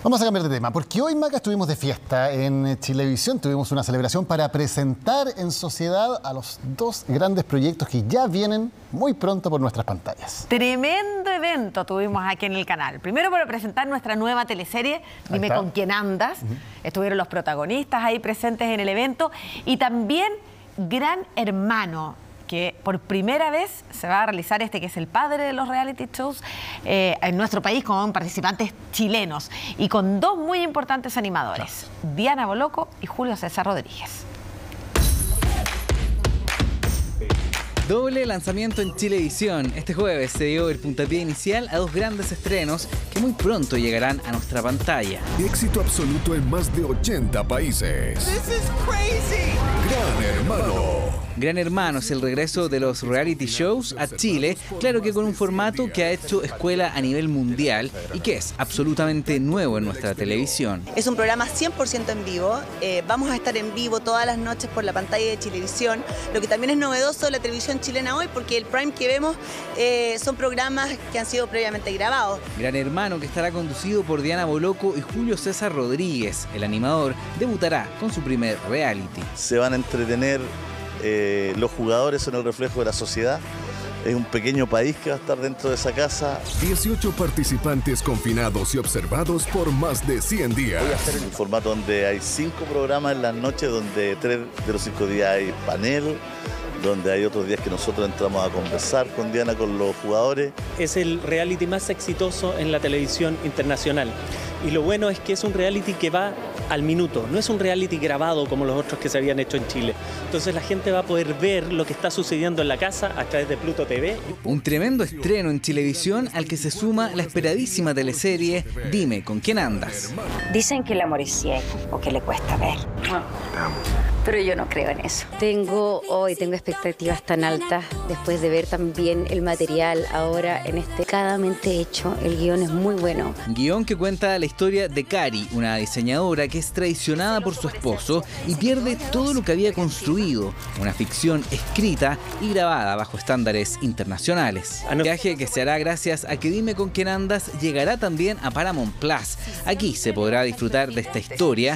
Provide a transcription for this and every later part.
Vamos a cambiar de tema, porque hoy, Maca, estuvimos de fiesta en Chilevisión. Tuvimos una celebración para presentar en sociedad a los dos grandes proyectos que ya vienen muy pronto por nuestras pantallas. Tremendo evento tuvimos aquí en el canal. Primero para presentar nuestra nueva teleserie, Dime con quién andas. Estuvieron los protagonistas ahí presentes en el evento. Y también Gran Hermano, que por primera vez se va a realizar que es el padre de los reality shows en nuestro país, con participantes chilenos y con dos muy importantes animadores, Diana Boloco y Julio César Rodríguez. Doble lanzamiento en Chilevisión. Este jueves se dio el puntapié inicial a dos grandes estrenos que muy pronto llegarán a nuestra pantalla. Éxito absoluto en más de 80 países. This is crazy. Gran Hermano. Gran Hermano es el regreso de los reality shows a Chile, claro que con un formato que ha hecho escuela a nivel mundial y que es absolutamente nuevo en nuestra televisión. Es un programa 100% en vivo, vamos a estar en vivo todas las noches por la pantalla de Chilevisión, lo que también es novedoso de la televisión chilena hoy, porque el prime que vemos son programas que han sido previamente grabados. Gran Hermano, que estará conducido por Diana Boloco y Julio César Rodríguez. El animador debutará con su primer reality. Se van a entretener. Los jugadores son el reflejo de la sociedad. Es un pequeño país que va a estar dentro de esa casa. 18 participantes confinados y observados por más de 100 días. Voy a hacer un formato donde hay 5 programas en las noches, donde 3 de los 5 días hay panel, donde hay otros días que nosotros entramos a conversar con Diana, con los jugadores. Es el reality más exitoso en la televisión internacional. Y lo bueno es que es un reality que va al minuto, no es un reality grabado como los otros que se habían hecho en Chile. Entonces la gente va a poder ver lo que está sucediendo en la casa a través de Pluto TV. Un tremendo estreno en Chilevisión al que se suma la esperadísima teleserie Dime con quién andas. Dicen que el amor es ciego o que le cuesta ver. Pero yo no creo en eso. Tengo expectativas tan altas después de ver también el material ahora en cadamente hecho. El guión es muy bueno. Guión que cuenta la historia de Cari, una diseñadora que es traicionada por su esposo y pierde todo lo que había construido. Una ficción escrita y grabada bajo estándares internacionales. Un viaje que se hará gracias a que Dime con quién andas llegará también a Paramount Plus. Aquí se podrá disfrutar de esta historia.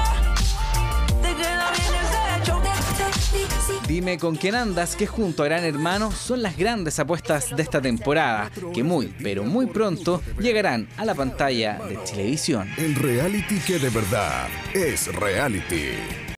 Dime con quién andas, que junto a Gran Hermano son las grandes apuestas de esta temporada, que muy, pero muy pronto llegarán a la pantalla de Chilevisión. El reality que de verdad es reality.